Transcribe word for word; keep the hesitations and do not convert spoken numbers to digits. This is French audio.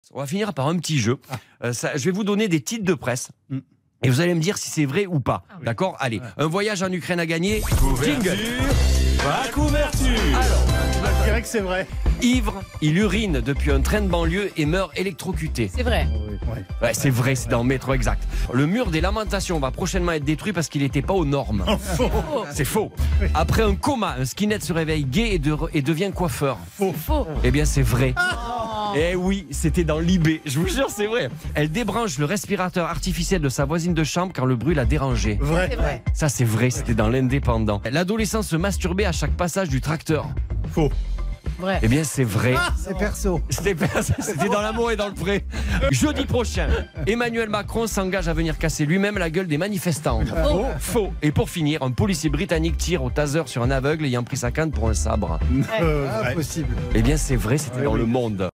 On va finir par un petit jeu. Ah. Euh, ça, je vais vous donner des titres de presse. Mm. Et vous allez me dire si c'est vrai ou pas. Ah oui. D'accord? Allez, ouais. Un voyage en Ukraine à gagner. Couverture. Pas couverture. Alors, je dirais que c'est vrai. Ivre, il urine depuis un train de banlieue et meurt électrocuté. C'est vrai. Ouais, ouais c'est vrai, c'est dans le métro exact. Le mur des lamentations va prochainement être détruit parce qu'il n'était pas aux normes. Faux. C'est faux. Après un coma, un skinhead se réveille gay et, de, et devient coiffeur. Faux. Faux. Eh bien, c'est vrai. Oh. Eh oui, c'était dans l'I B. Je vous jure, c'est vrai. Elle débranche le respirateur artificiel de sa voisine de chambre quand le bruit l'a dérangée. Vrai. C'est vrai. Ça, c'est vrai, c'était dans l'Indépendant. L'adolescent se masturbait à chaque passage du tracteur. Faux. Vrai. Eh bien, c'est vrai. Ah, c'est perso. C'était perso. C'était dans l'amour et dans le pré. Jeudi prochain, Emmanuel Macron s'engage à venir casser lui-même la gueule des manifestants. Faux. Faux. Et pour finir, un policier britannique tire au taser sur un aveugle ayant pris sa canne pour un sabre. Euh, Impossible. Eh bien, c'est vrai, c'était ouais, dans oui. Le Monde.